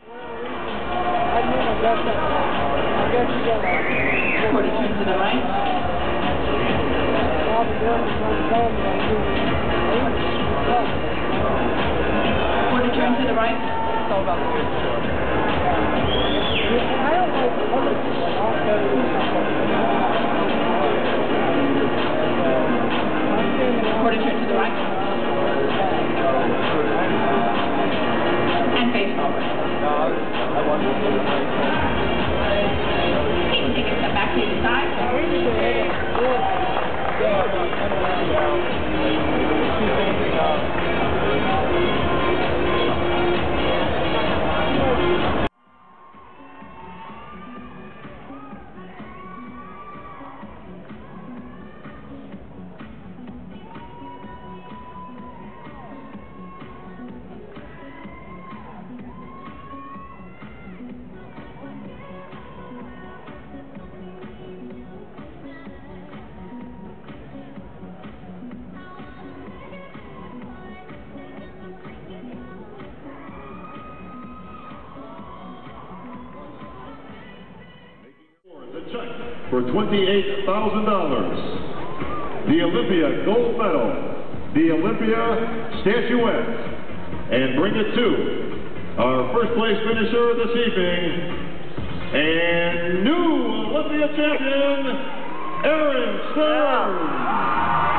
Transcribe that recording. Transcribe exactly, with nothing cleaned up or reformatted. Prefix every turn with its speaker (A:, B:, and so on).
A: forty-two to the right. forty-two to the right. It's all about the good story. forty-two to the right. And face forward. You can take a step back to the side.
B: For twenty-eight thousand dollars, the Olympia gold medal, the Olympia statuette, and bring it to our first place finisher this evening, and new Olympia champion, Erin.